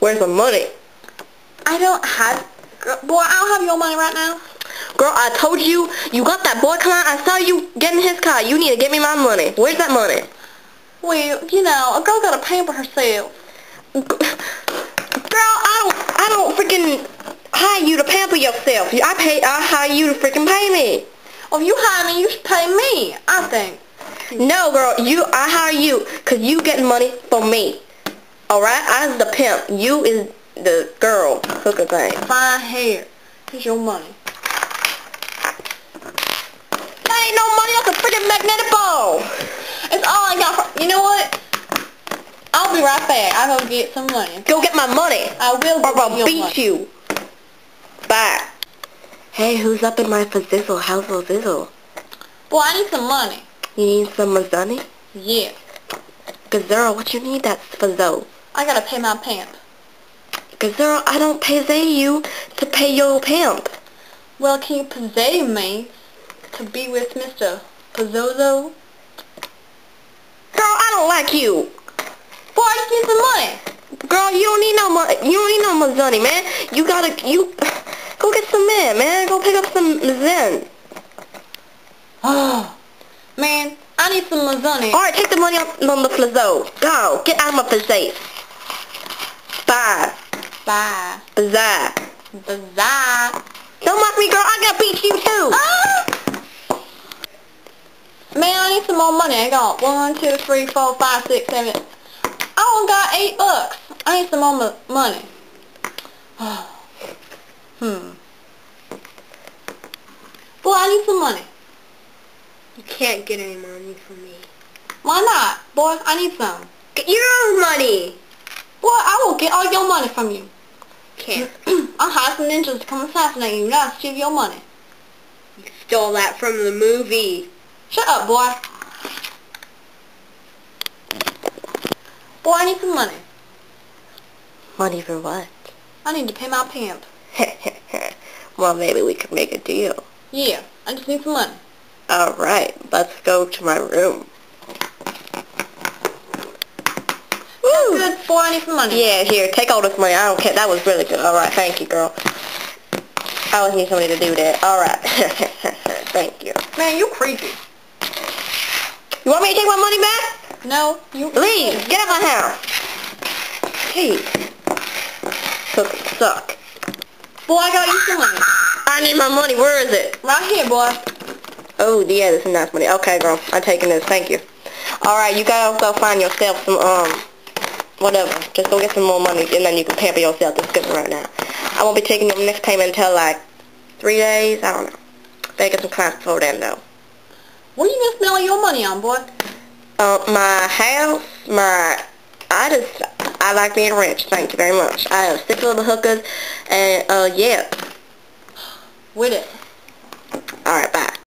Where's the money? I don't have... Boy, I don't have your money right now. Girl, I told you, you got that boy car. I saw you getting his car. You need to give me my money. Where's that money? Well, you know, a girl gotta pamper herself. Girl, I don't freaking hire you to pamper yourself. I hire you to freaking pay me. Well, if you hire me, you should pay me, I think. No, girl, I hire you because you get money from me. Alright? I'm the pimp. You is the girl hooker thing. Fine hair. Here's your money. That ain't no money. That's a freaking magnetic ball. It's all I got. You know what? I'll be right back. I'll go get some money. Go get my money. I will or I'll beat money. you. Bye. Hey, who's up in my fazzizzle? How's Fizzle? Boy, I need some money. You need some money? Yeah. Gazera, what you need that fazzo? I gotta pay my pimp. Gazera, I don't pay you to pay your pimp. Well, can you pay me to be with Mr. Pazzozo? Girl, I don't like you. Boy, I just need some money. Girl, you don't need no money. You don't need no money, man. You go get some man. Go pick up some zen. Oh, man, I need some money. Alright, take the money on the flazzo. Go, get out of my face. Bye. Bye. Bazaar. Bazaar. Don't mock me, girl. I gotta beat you too. Ah! Man, I need some more money. I got 1, 2, 3, 4, 5, 6, 7. I only got $8. I need some more money. Boy, I need some money. You can't get any money from me. Why not? Boy, I need some. Get your own money. Boy, I will get all your money from you. Can't. I'll hire some ninjas to come assassinate you. Now steal your money. You stole that from the movie. Shut up, boy. Boy, I need some money. Money for what? I need to pay my pimp. Well, maybe we could make a deal. Yeah, I just need some money. Alright, let's go to my room. Woo! Good, boy, I need some money. Yeah, here, take all this money. I don't care. That was really good. Alright, thank you, girl. I always need somebody to do that. Alright. Thank you. Man, you creepy. You want me to take my money back? No, you... Leave! Get out of my house! Jeez. Cookies suck. Boy, I got you some money. I need my money. Where is it? Right here, boy. Oh, yeah, this is nice money. Okay, girl. I'm taking this. Thank you. Alright, you gotta go find yourself some, whatever. Just go get some more money, and then you can pamper yourself. That's good right now. I won't be taking your next payment until, like, 3 days. I don't know. Better get some class before then, though. What are you gonna spend all your money on, boy? My house, I like being rich. Thank you very much. I have 6 little hookers, and, yeah. With it. Alright, bye.